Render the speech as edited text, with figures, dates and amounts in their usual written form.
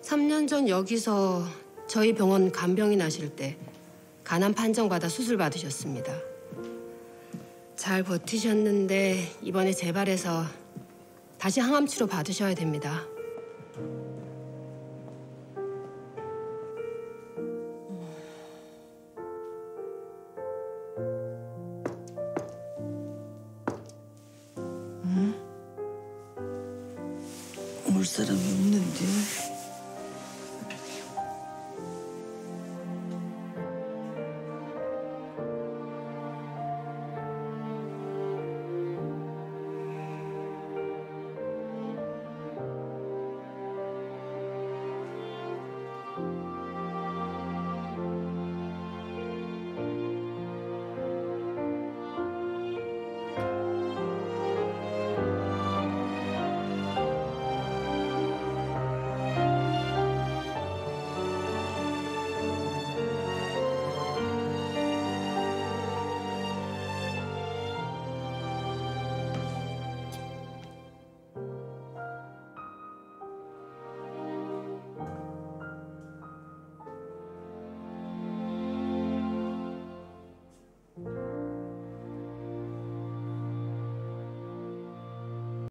3년 전 여기서 저희 병원 간병인 하실 때 간암 판정받아 수술 받으셨습니다. 잘 버티셨는데 이번에 재발해서 다시 항암 치료 받으셔야 됩니다. 올 사람이 없는데.